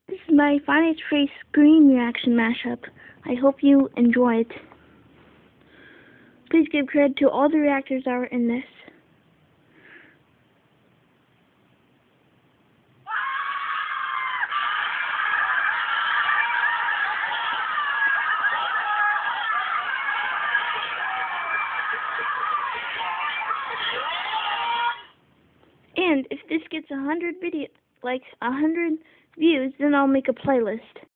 This is my Finite Trace screen reaction mashup. I hope you enjoy it. Please give credit to all the reactors that are in this. And if this gets 100 views, then I'll make a playlist.